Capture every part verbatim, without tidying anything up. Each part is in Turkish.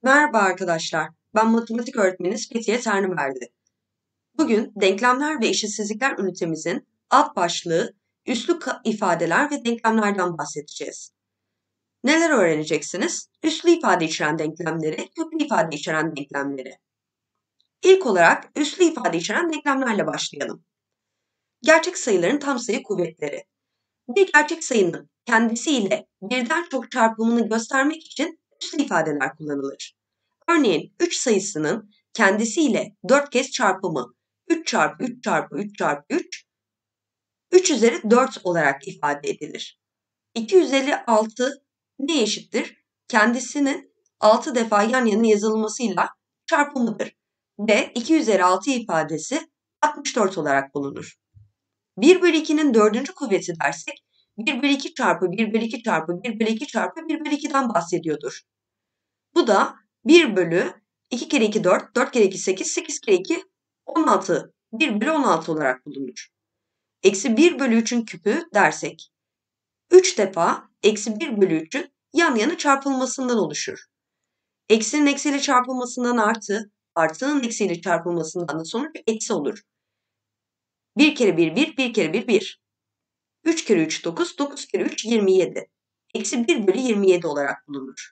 Merhaba arkadaşlar, ben matematik öğretmeniniz Fethiye Tanrıverdi. Bugün denklemler ve eşitsizlikler ünitemizin alt başlığı üslü ka- ifadeler ve denklemlerden bahsedeceğiz. Neler öğreneceksiniz? Üslü ifade içeren denklemleri, köklü ifade içeren denklemleri. İlk olarak üslü ifade içeren denklemlerle başlayalım. Gerçek sayıların tam sayı kuvvetleri. Bir gerçek sayının kendisiyle birden çok çarpımını göstermek için üslü ifadeler kullanılır. Örneğin üç sayısının kendisiyle dört kez çarpımı üç çarpı üç çarpı üç çarpı üç, üç üzeri dört olarak ifade edilir. iki yüz elli altı ne eşittir? Kendisinin altı defa yan yana yazılmasıyla çarpımıdır ve iki yüz elli altı ifadesi altmış dört olarak bulunur. bir bölü ikinin dördüncü kuvveti dersek bir bölü iki çarpı bir bölü iki çarpı bir bölü iki çarpı bir bölü ikiden bahsediyordur. Bu da bir bölü iki kere iki dört, dört kere iki sekiz, sekiz kere iki on altı, bir bölü on altı olarak bulunur. Eksi bir bölü üçün küpü dersek üç defa eksi bir bölü üçün yan yana çarpılmasından oluşur. Eksinin eksiyle çarpılmasından artı, artının eksiyle çarpılmasından da sonuç eksi olur. bir kere bir, bir, bir kere bir, bir. üç kere üç dokuz, dokuz kere üç yirmi yedi. Eksi bir bölü yirmi yedi olarak bulunur.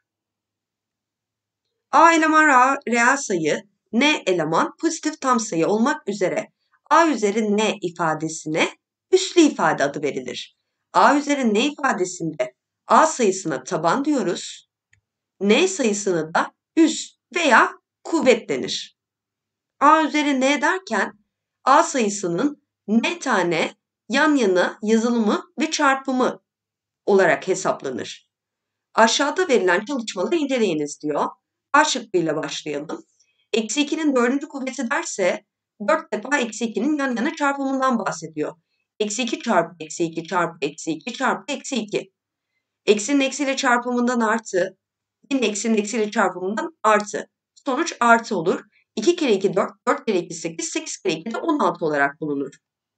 A eleman reel sayı, N eleman pozitif tam sayı olmak üzere A üzeri N ifadesine üslü ifade adı verilir. A üzeri N ifadesinde A sayısına taban diyoruz. N sayısını da üs veya kuvvet denir. A üzeri N derken A sayısının N tane yan yana yazılımı ve çarpımı olarak hesaplanır. Aşağıda verilen çalışmaları inceleyiniz diyor. A şıkkıyla başlayalım. Eksi ikinin dördüncü kuvveti derse dört defa eksi ikinin yan yana çarpımından bahsediyor. Eksi iki çarpı eksi iki çarpı eksi iki çarpı eksi iki. Eksinin eksiyle çarpımından artı. Yine eksinin eksiyle çarpımından artı. Sonuç artı olur. iki kere iki dört, dört kere iki sekiz, sekiz kere iki de on altı olarak bulunur.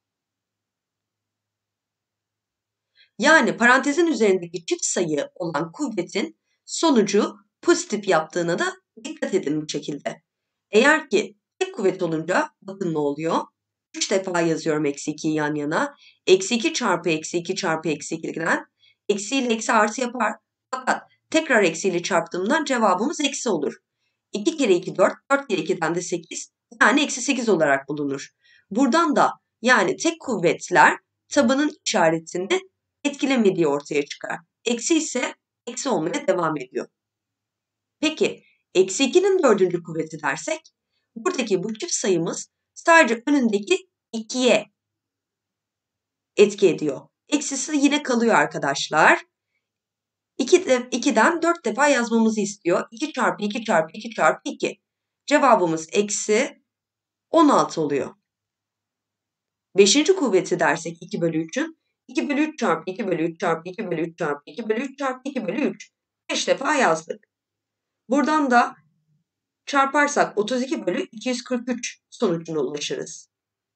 Yani parantezin üzerindeki çift sayı olan kuvvetin sonucu pozitif yaptığına da dikkat edin bu şekilde. Eğer ki tek kuvvet olunca bakın ne oluyor? üç defa yazıyorum eksi ikiyi yan yana. Eksi iki çarpı eksi iki çarpı eksi ikiden eksi ile eksi artı yapar. Fakat tekrar eksi ile çarptığımdan cevabımız eksi olur. iki kere iki dört, dört kere ikiden de sekiz, yani eksi sekiz olarak bulunur. Buradan da yani tek kuvvetler tabanın işaretini etkilemediği ortaya çıkar. Eksi ise eksi olmaya devam ediyor. Peki eksi ikinin dördüncü kuvveti dersek buradaki bu çift sayımız sadece önündeki ikiye etki ediyor. Eksisi yine kalıyor arkadaşlar. ikiden dört defa yazmamızı istiyor. iki çarpı iki çarpı iki çarpı iki. Cevabımız eksi on altı oluyor. beşinci kuvveti dersek iki bölü üçün iki bölü üç çarpı iki bölü üç çarpı iki bölü üç çarpı iki bölü üç çarpı iki bölü üç. beş defa yazdık. Buradan da çarparsak otuz iki bölü iki yüz kırk üç sonucuna ulaşırız.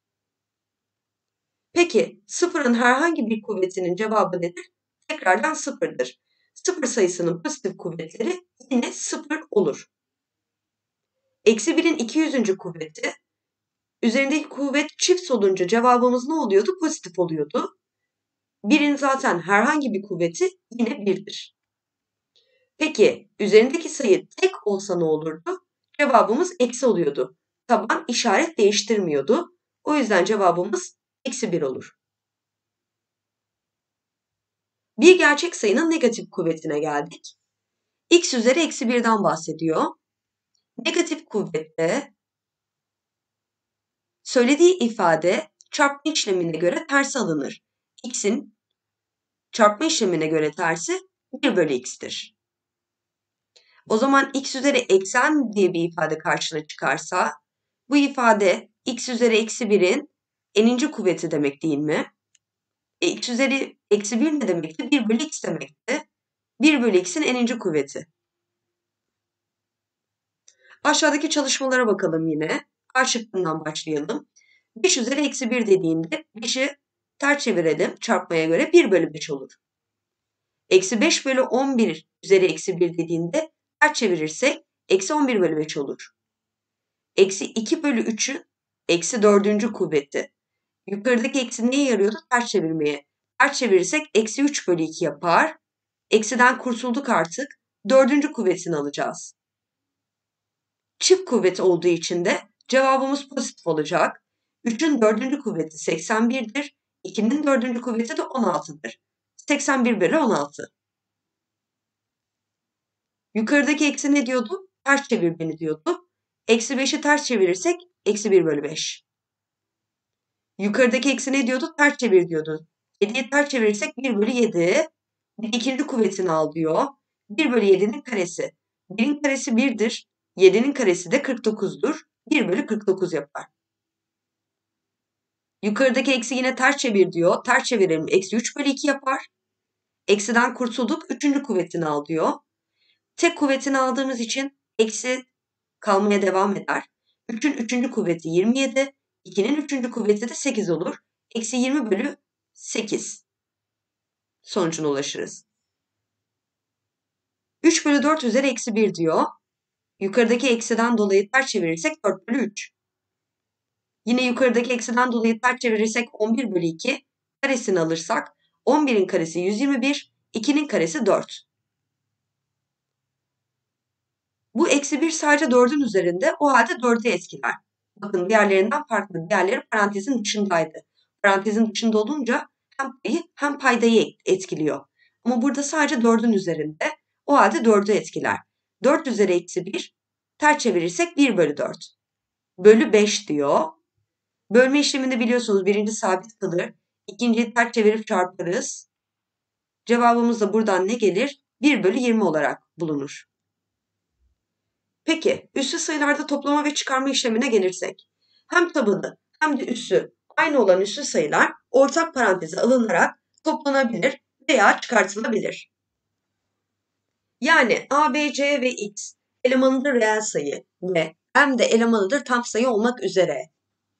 Peki sıfırın herhangi bir kuvvetinin cevabı nedir? Tekrardan sıfırdır. Sıfır sayısının pozitif kuvvetleri yine sıfır olur. Eksi birin iki yüzüncü kuvveti, üzerindeki kuvvet çift olunca cevabımız ne oluyordu? Pozitif oluyordu. birin zaten herhangi bir kuvveti yine birdir. Peki üzerindeki sayı tek olsa ne olurdu? Cevabımız eksi oluyordu. Taban işaret değiştirmiyordu. O yüzden cevabımız eksi bir olur. Bir gerçek sayının negatif kuvvetine geldik. X üzeri eksi birden bahsediyor. Negatif kuvvette söylediği ifade çarpma işlemine göre tersi alınır. X'in çarpma işlemine göre tersi bir bölü x'tir. O zaman x üzeri eksen diye bir ifade karşına çıkarsa bu ifade x üzeri eksi birin n'inci kuvveti demek değil mi? E, x üzeri eksi bir ne demekti? bir bölü x demekti. bir bölü x'in n'inci kuvveti. Aşağıdaki çalışmalara bakalım yine. A şıkkından başlayalım. beş üzeri eksi bir dediğinde beşi ters çevirelim çarpmaya göre bir bölü beş olur. Eksi beş bölü on bir üzeri eksi bir dediğinde ters çevirirsek Eksi on bir bölü beş olur. Eksi iki bölü üçün eksi dördüncü kuvveti. Yukarıdaki eksi neye yarıyordu? Ters çevirmeye. Ters çevirirsek eksi üç bölü iki yapar. Eksiden kurtulduk artık. Dördüncü kuvvetini alacağız. Çift kuvveti olduğu için de cevabımız pozitif olacak. üçün dördüncü kuvveti seksen bir'dir. ikinin dördüncü kuvveti de on altı'dır. seksen bir bölü on altı. Yukarıdaki eksi ne diyordu? Ters çevir beni diyordu. Eksi beşi ters çevirirsek eksi bir bölü beş. Yukarıdaki eksi ne diyordu? Ters çevir diyordu. yedi'yi ters çevirirsek bir bölü yedi. Bir ikinci kuvvetini al diyor. bir bölü yedi'nin karesi. bir'in karesi bir'dir. yedi'nin karesi de kırk dokuz'dur. bir bölü kırk dokuz yapar. Yukarıdaki eksi yine ters çevir diyor. Ters çevirelim. Eksi üç bölü iki yapar. Eksiden kurtulduk. Üçüncü kuvvetini al diyor. Tek kuvvetini aldığımız için eksi kalmaya devam eder. üçün üçüncü kuvveti yirmi yedi. ikinin üçüncü kuvveti de sekiz olur. Eksi yirmi bölü sekiz. Sonucuna ulaşırız. üç bölü dört üzeri eksi bir diyor. Yukarıdaki eksiden dolayı ters çevirirsek dört bölü üç. Yine yukarıdaki eksiden dolayı ters çevirirsek on bir bölü iki. Karesini alırsak on bir'in karesi yüz yirmi bir. ikinin karesi dört. Bu eksi bir sadece dörd'ün üzerinde, o halde dörd'ü etkiler. Bakın diğerlerinden farklı. Diğerleri parantezin dışındaydı. Parantezin dışında olunca hem payı hem paydayı etkiliyor. Ama burada sadece dörd'ün üzerinde. O halde dörd'ü etkiler. dört üzeri eksi bir. Ters çevirirsek bir bölü dört. Bölü beş diyor. Bölme işleminde biliyorsunuz birinci sabit kalır. İkinciyi ters çevirip çarparız. Cevabımız da buradan ne gelir? bir bölü yirmi olarak bulunur. Peki üssü sayılarda toplama ve çıkarma işlemine gelirsek. Hem tabanı hem de üssü aynı olan üssü sayılar ortak paranteze alınarak toplanabilir veya çıkartılabilir. Yani A, B, C ve X elemanıdır reel sayı ve M de elemanıdır tam sayı olmak üzere.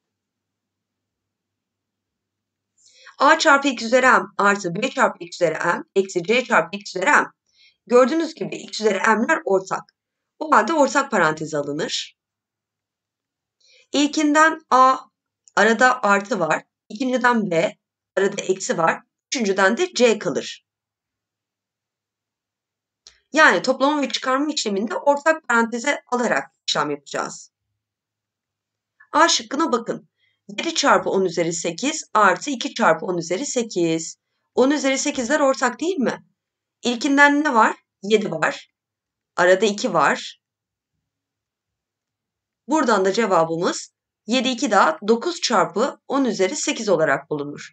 A çarpı X üzeri M artı B çarpı X üzeri M eksi C çarpı X üzeri M. Gördüğünüz gibi X üzeri M'ler ortak. O halde ortak paranteze alınır. İlkinden A, arada artı var. İkinciden B, arada eksi var. Üçüncüden de C kalır. Yani toplama ve çıkarma işleminde ortak paranteze alarak işlem yapacağız. A şıkkına bakın. yedi çarpı on üzeri sekiz artı iki çarpı on üzeri sekiz. on üzeri sekizler ortak değil mi? İlkinden ne var? yedi var. Arada iki var. Buradan da cevabımız yedi iki daha dokuz çarpı on üzeri sekiz olarak bulunur.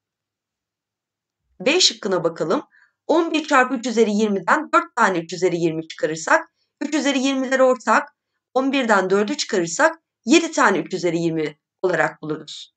B şıkkına bakalım. on bir çarpı üç üzeri yirmi'den dört tane üç üzeri yirmi çıkarırsak, üç üzeri yirmi'ler ortak, on bir'den dörd'ü çıkarırsak yedi tane üç üzeri yirmi olarak buluruz.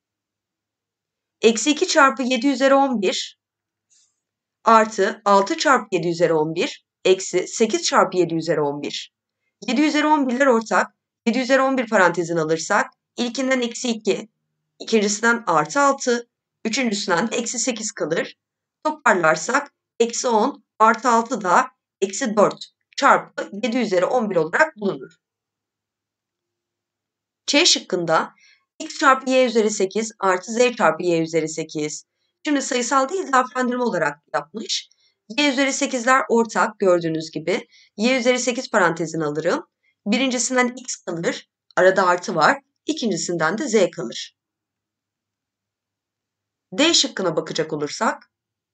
Eksi iki çarpı yedi üzeri on bir artı altı çarpı yedi üzeri on bir eksi sekiz çarpı yedi üzeri on bir. yedi üzeri on bir'ler ortak. yedi üzeri on bir parantezini alırsak ilkinden eksi iki, ikincisinden artı altı, üçüncüsünden de eksi sekiz kalır. Toparlarsak eksi on artı altı da eksi dört çarpı yedi üzeri on bir olarak bulunur. C şıkkında x çarpı y üzeri sekiz artı z çarpı y üzeri sekiz. Şimdi sayısal değil harflendirme olarak yapmış. Y üzeri sekizler ortak gördüğünüz gibi. Y üzeri sekiz parantezini alırım. Birincisinden x kalır. Arada artı var. İkincisinden de z kalır. D şıkkına bakacak olursak.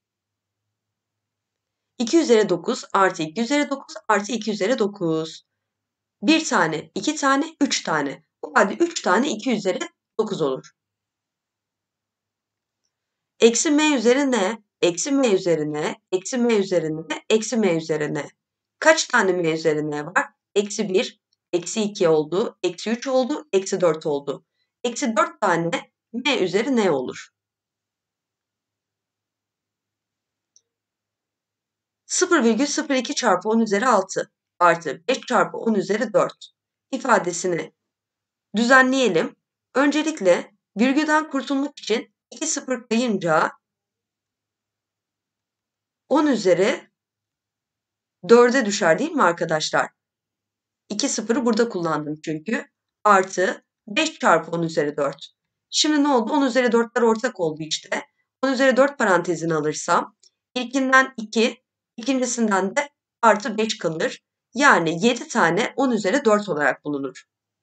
iki üzeri dokuz artı iki üzeri dokuz artı iki üzeri dokuz. bir tane, iki tane, üç tane. O halde üç tane iki üzeri dokuz olur. Eksi m üzeri n, eksi m üzeri n, eksi m üzeri n, eksi m üzeri n. Kaç tane m üzeri n var? Eksi bir, eksi iki oldu, eksi üç oldu, eksi dört oldu. Eksi dört tane m üzeri n olur. sıfır virgül sıfır iki çarpı on üzeri altı artı beş çarpı on üzeri dört ifadesini düzenleyelim. Öncelikle virgülden kurtulmak için iki sıfır kayınca on üzeri dört'e düşer değil mi arkadaşlar? iki sıfırı burada kullandım çünkü. Artı beş çarpı on üzeri dört. Şimdi ne oldu? on üzeri dörtler ortak oldu işte. on üzeri dört parantezini alırsam ilkinden iki, ikincisinden de artı beş kalır. Yani yedi tane on üzeri dört olarak bulunur.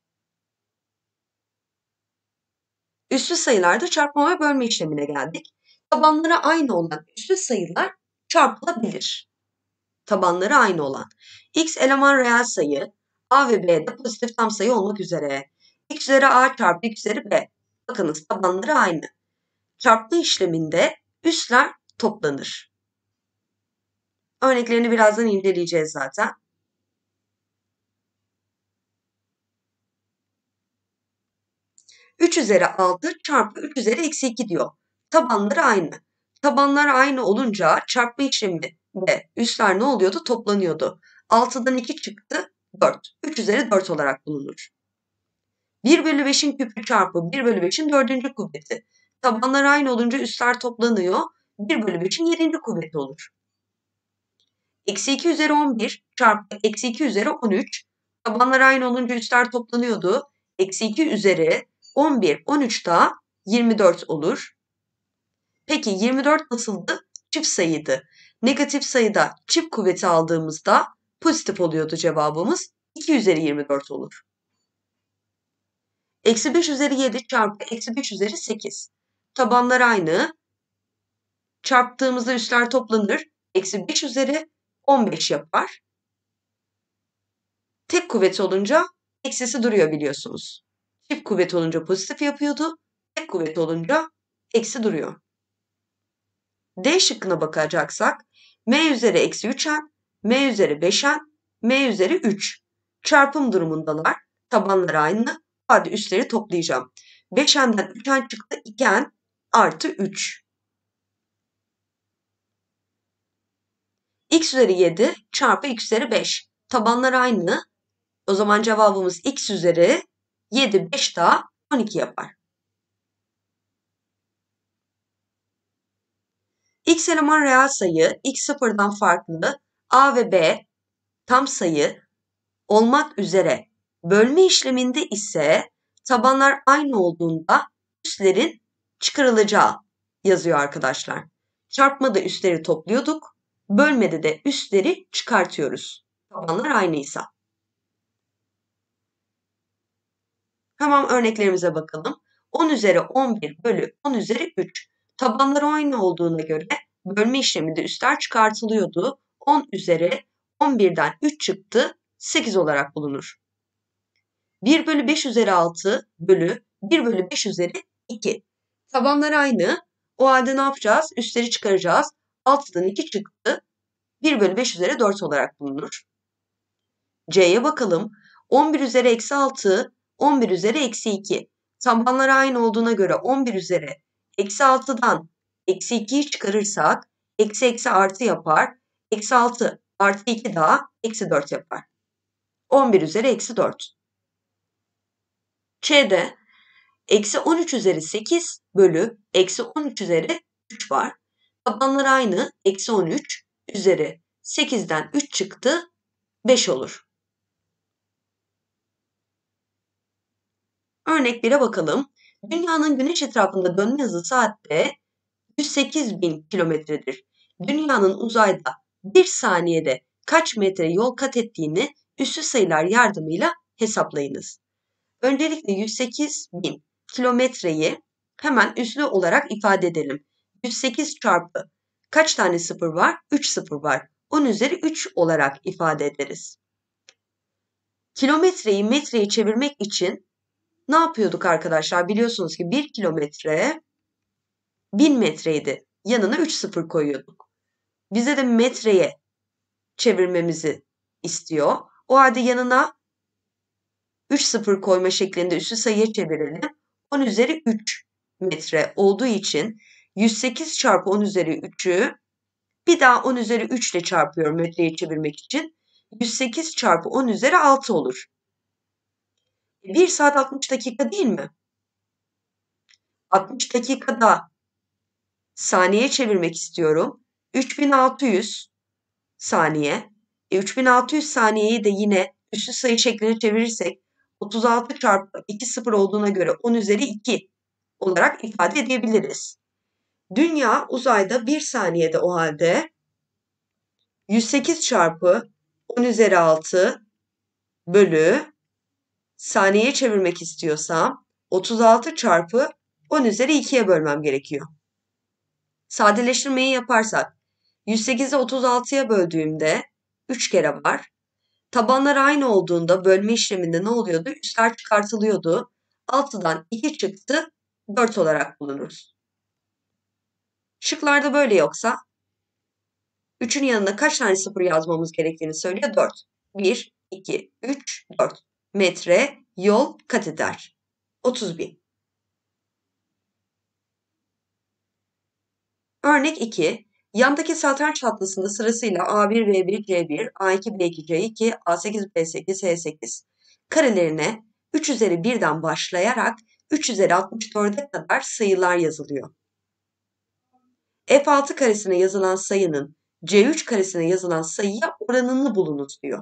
Üslü sayılarda çarpma ve bölme işlemine geldik. Tabanları aynı olan üslü sayılar çarpılabilir. Tabanları aynı olan. X eleman reel sayı, A ve B'de pozitif tam sayı olmak üzere. X üzeri A çarpı X üzeri B. Bakınız tabanları aynı. Çarpma işleminde üsler toplanır. Örneklerini birazdan inceleyeceğiz zaten. üç üzeri altı çarpı üç üzeri eksi iki diyor. Tabanları aynı. Tabanlar aynı olunca çarpma işleminde üsler ne oluyordu? Toplanıyordu. altıdan iki çıktı dört. üç üzeri dört olarak bulunur. bir bölü beşin küpü çarpı bir bölü beşin dördüncü kuvveti. Tabanlar aynı olunca üsler toplanıyor. bir bölü beşin yedinci kuvveti olur. Eksi iki üzeri on bir çarpı eksi iki üzeri on üç. Tabanlar aynı olunca üsler toplanıyordu. Eksi iki üzeri on bir, on üç daha yirmi dört olur. Peki yirmi dört nasıldı? Çift sayıydı. Negatif sayıda çift kuvveti aldığımızda pozitif oluyordu cevabımız. iki üzeri yirmi dört olur. Eksi beş üzeri yedi çarpı eksi beş üzeri sekiz. Tabanlar aynı. Çarptığımızda üsler toplanır. Eksi beş üzeri on beş yapar. Tek kuvvet olunca eksisi duruyor biliyorsunuz. Çift kuvvet olunca pozitif yapıyordu. Tek kuvvet olunca eksi duruyor. D şıkkına bakacaksak m üzeri eksi üç n, m üzeri beş n, m üzeri üç. Çarpım durumundalar. Tabanlar aynı. Hadi üstleri toplayacağım. beş n'den üç n çıktı. iki n artı üç. X üzeri yedi çarpı x üzeri beş. Tabanlar aynı. O zaman cevabımız x üzeri yedi, beş daha on iki yapar. X eleman reel sayı, x sıfırdan farklı, A ve B tam sayı olmak üzere bölme işleminde ise tabanlar aynı olduğunda üslerin çıkarılacağı yazıyor arkadaşlar. Çarpmada üsleri topluyorduk, bölmede de üsleri çıkartıyoruz. Tabanlar aynıysa. Hemen örneklerimize bakalım. on üzeri on bir bölü on üzeri üç. Tabanlar aynı olduğuna göre bölme işleminde üsler çıkartılıyordu. on üzeri on birden üç çıktı. sekiz olarak bulunur. bir bölü beş üzeri altı bölü bir bölü beş üzeri iki. Tabanlar aynı. O halde ne yapacağız? Üsleri çıkaracağız. altıdan iki çıktı. bir bölü beş üzeri dört olarak bulunur. C'ye bakalım. on bir üzeri eksi altı, on bir üzeri eksi iki. Tabanlar aynı olduğuna göre on bir üzeri eksi altıdan eksi ikiyi çıkarırsak eksi eksi artı yapar. Eksi altı artı iki daha eksi dört yapar. on bir üzeri eksi dört. C'de eksi on üç üzeri sekiz bölü eksi on üç üzeri üç var. Tabanlar aynı. Eksi on üç üzeri sekizden üç çıktı. beş olur. Örnek bire bakalım. Dünyanın güneş etrafında dönme hızı saatte yüz sekiz bin kilometredir. Dünyanın uzayda bir saniyede kaç metre yol kat ettiğini üslü sayılar yardımıyla hesaplayınız. Öncelikle yüz sekiz bin kilometreyi hemen üslü olarak ifade edelim. yüz sekiz çarpı kaç tane sıfır var? üç sıfır var. on üzeri üç olarak ifade ederiz. Kilometreyi metreye çevirmek için ne yapıyorduk arkadaşlar? Biliyorsunuz ki bir kilometre bin metreydi. Yanına üç sıfır koyuyorduk. Bize de metreye çevirmemizi istiyor. O halde yanına üç sıfır koyma şeklinde üslü sayıya çevirelim. on üzeri üç metre olduğu için yüz sekiz çarpı on üzeri üçü bir daha on üzeri üç ile çarpıyorum metreye çevirmek için. yüz sekiz çarpı on üzeri altı olur. bir saat altmış dakika değil mi? altmış dakikada saniye çevirmek istiyorum. üç bin altı yüz saniye. E, üç bin altı yüz saniyeyi de yine üslü sayı şekline çevirirsek otuz altı çarpı iki sıfır olduğuna göre on üzeri iki olarak ifade edebiliriz. Dünya uzayda bir saniyede o halde yüz sekiz çarpı on üzeri altı bölü saniyeye çevirmek istiyorsam otuz altı çarpı on üzeri ikiye bölmem gerekiyor. Sadeleştirmeyi yaparsak yüz sekizi otuz altıya böldüğümde üç kere var. Tabanlar aynı olduğunda bölme işleminde ne oluyordu? Üstler çıkartılıyordu. altıdan iki çıktı, dört olarak bulunuruz. Şıklarda böyle yoksa üçün yanına kaç tane sıfır yazmamız gerektiğini söylüyor? dört. bir, iki, üç, dört. Metre, yol, kat eder. otuz bin. Örnek iki. Yandaki satranç tatlısında sırasıyla A bir, B bir, C bir, A iki, B iki, C iki, A sekiz, B sekiz, H sekiz karelerine üç üzeri birden başlayarak üç üzeri altmış dörde kadar sayılar yazılıyor. F altı karesine yazılan sayının C üç karesine yazılan sayıya oranını bulunuz diyor.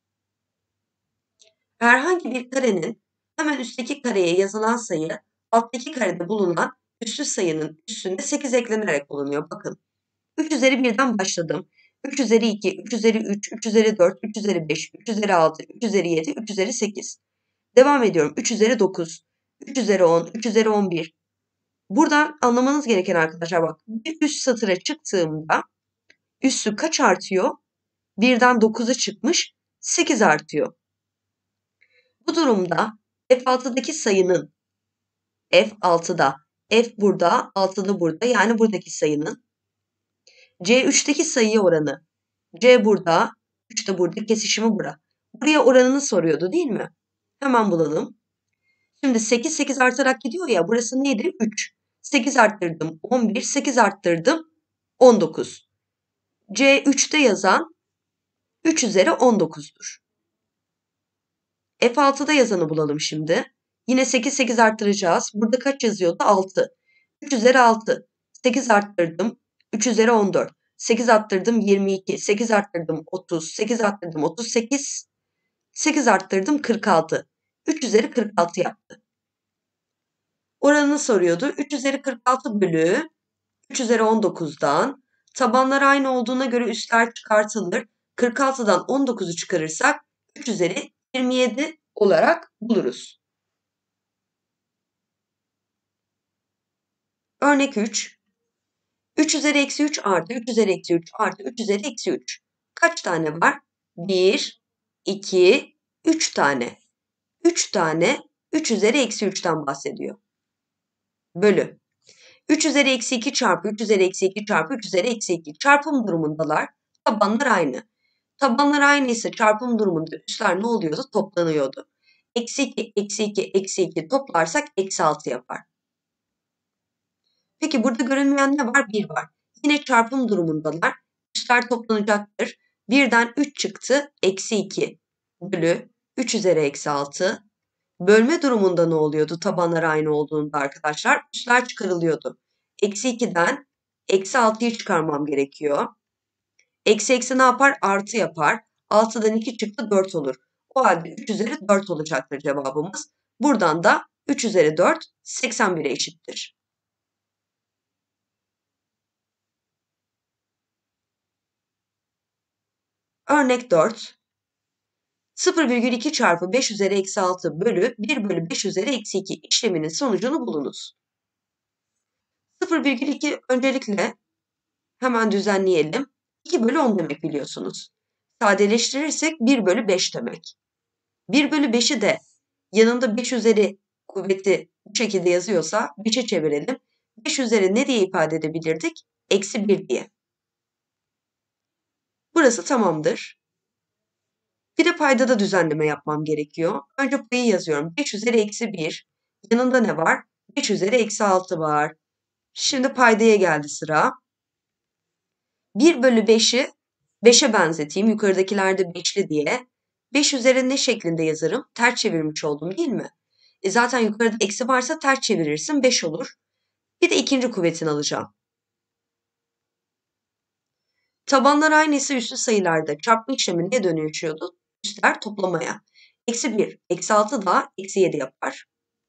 Herhangi bir karenin hemen üstteki kareye yazılan sayı alttaki karede bulunan üslü sayının üstünde sekiz eklenerek bulunuyor. Bakın. üç üzeri birden başladım. üç üzeri iki, üç üzeri üç, üç üzeri dört, üç üzeri beş, üç üzeri altı, üç üzeri yedi, üç üzeri sekiz. Devam ediyorum. üç üzeri dokuz, üç üzeri on, üç üzeri on bir. Buradan anlamanız gereken arkadaşlar bak. Bir üst satıra çıktığımda üssü kaç artıyor? birden dokuza çıkmış, sekiz artıyor. Bu durumda F altıdaki sayının F altıda, F burada, altıda burada yani buradaki sayının C üçteki sayıya oranı. C burada, üç de burada, kesişimi bura. Buraya oranını soruyordu değil mi? Hemen bulalım. Şimdi sekiz, sekiz artarak gidiyor ya. Burası neydi? üç. sekiz arttırdım on bir, sekiz arttırdım on dokuz. C üçte yazan üç üzeri on dokuz'dur. F altıda yazanı bulalım şimdi. Yine sekiz, sekiz arttıracağız. Burada kaç yazıyordu? altı. üç üzeri altı. sekiz arttırdım. üç üzeri on dört. sekiz arttırdım yirmi iki. sekiz arttırdım otuz. sekiz arttırdım otuz sekiz. sekiz arttırdım kırk altı. üç üzeri kırk altı yaptı. Oranını soruyordu. üç üzeri kırk altı bölü üç üzeri on dokuz'dan tabanlar aynı olduğuna göre üstler çıkartılır. kırk altı'dan on dokuz'u çıkarırsak üç üzeri yirmi yedi olarak buluruz. Örnek üç. üç üzeri eksi üç artı üç üzeri eksi üç artı üç üzeri eksi üç. Kaç tane var? bir, iki, üç tane. üç tane üç üzeri eksi üç'ten bahsediyor. Bölü. üç üzeri eksi iki çarpı üç üzeri eksi iki çarpı üç üzeri eksi iki. Çarpım durumundalar. Tabanlar aynı. Tabanlar aynı ise çarpım durumunda üstler ne oluyordu? Toplanıyordu. Eksi iki, eksi iki, eksi iki toplarsak eksi altı yapar. Peki burada görünmeyen ne var? bir var. Yine çarpım durumundalar. Üstler toplanacaktır. birden üç çıktı. Eksi iki bölü üç üzeri eksi altı. Bölme durumunda ne oluyordu? Tabanlar aynı olduğunda arkadaşlar. Üstler çıkarılıyordu. Eksi iki'den eksi altı'yı çıkarmam gerekiyor. Eksi eksi ne yapar? Artı yapar. altı'dan iki çıktı dört olur. O halde üç üzeri dört olacaktır cevabımız. Buradan da üç üzeri dört seksen bir'e eşittir. Örnek dört. sıfır virgül iki çarpı beş üzeri eksi altı bölü bir bölü beş üzeri eksi iki işleminin sonucunu bulunuz. sıfır virgül iki öncelikle hemen düzenleyelim. iki bölü on demek biliyorsunuz. Sadeleştirirsek bir bölü beş demek. bir bölü beş'i de yanında beş üzeri kuvveti bu şekilde yazıyorsa beş'e çevirelim. beş üzeri ne diye ifade edebilirdik? Eksi bir diye. Burası tamamdır. Bir de paydada düzenleme yapmam gerekiyor. Önce payı yazıyorum. beş üzeri eksi bir. Yanında ne var? beş üzeri eksi altı var. Şimdi paydaya geldi sıra. bir bölü beş'i beş'e benzeteyim. Yukarıdakilerde beşli diye. beş üzeri ne şeklinde yazarım? Ters çevirmiş oldum değil mi? E zaten yukarıda eksi varsa ters çevirirsin beş olur. Bir de ikinci kuvvetini alacağım. Tabanlar aynıysa üslü sayılarda çarpma işlemi ne dönüşüyordu? Üstler toplamaya. Eksi bir, eksi altı da eksi yedi yapar.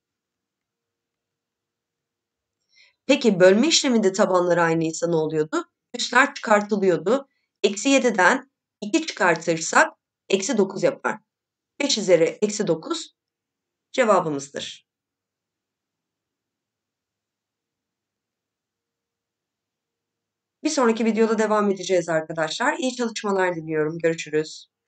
Peki bölme işleminde tabanları aynıysa ne oluyordu? Üsler çıkartılıyordu. Eksi yediden iki çıkartırsak eksi dokuz yapar. beş üzeri eksi dokuz cevabımızdır. Bir sonraki videoda devam edeceğiz arkadaşlar. İyi çalışmalar diliyorum. Görüşürüz.